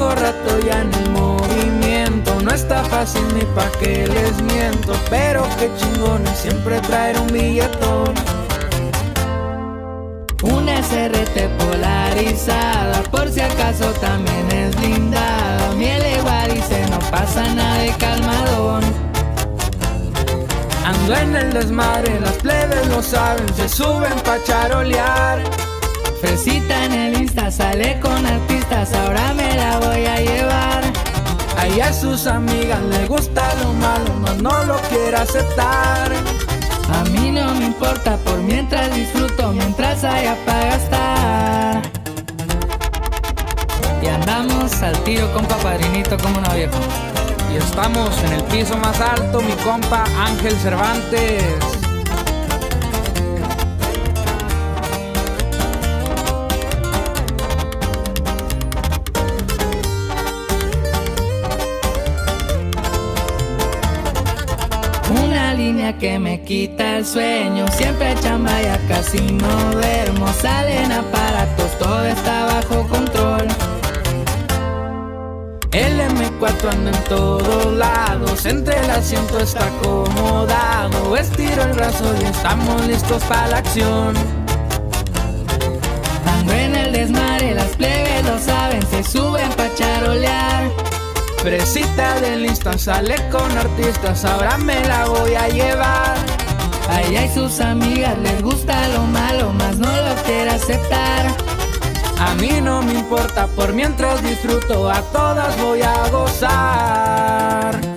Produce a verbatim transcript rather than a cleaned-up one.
Tengo rato ya en el movimiento, no está fácil ni pa' que les miento, pero qué chingón es siempre traer un billetón. Una S R T polarizada, por si acaso también es blindada. Miel igual dice no pasa nada de calmadón. Ando en el desmadre, las plebes lo saben, se suben pa' charolear. Fresita en el Insta, sale con artistas, ahora me la voy a llevar. Ahí a sus amigas les gusta lo malo, mas no lo quiere aceptar. A mí no me importa, por mientras disfruto, mientras haya para gastar. Y andamos al tiro, compa padrinito, como no viejo. Y estamos en el piso más alto, mi compa Ángel Cervantes. Una línea que me quita el sueño, siempre chamba ya casi no duermo. Salen aparatos, todo está bajo control. El eme cuatro anda en todos lados, entre el asiento está acomodado. Estiro el brazo y estamos listos para la acción. Ando en el desmadre, las plebes lo saben, se suben pa' charolear. Fresita del Insta, sale con artistas, ahora me la voy a llevar. A ella y sus amigas les gusta lo malo, mas no lo quiere aceptar. A mí no me importa, por mientras disfruto, a todas voy a gozar.